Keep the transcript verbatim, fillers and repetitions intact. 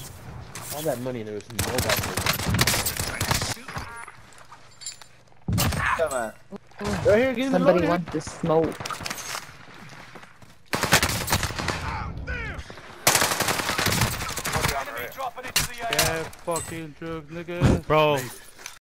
All that money, there was no back. Come on. Right here, get in the Somebody loader. wants to smoke. Yeah, fucking drugs, nigga. Bro,